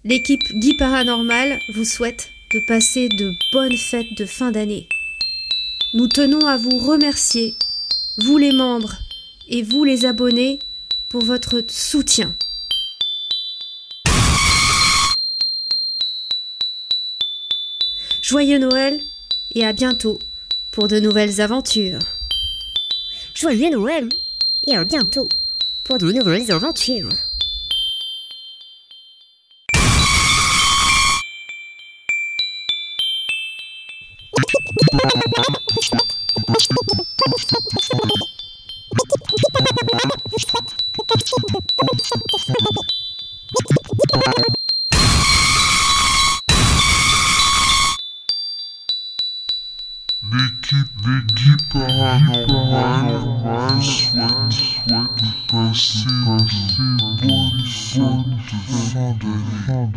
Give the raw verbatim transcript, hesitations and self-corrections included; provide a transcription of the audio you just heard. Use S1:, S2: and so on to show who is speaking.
S1: L'équipe Guy Paranormal vous souhaite de passer de bonnes fêtes de fin d'année. Nous tenons à vous remercier, vous les membres et vous les abonnés, pour votre soutien. Joyeux Noël et à bientôt pour de nouvelles aventures.
S2: Joyeux Noël et à bientôt pour de nouvelles aventures.
S3: L'équipe l'équipe paranormale souhaite, souhaite passer de bonnes fêtes de fin d'année.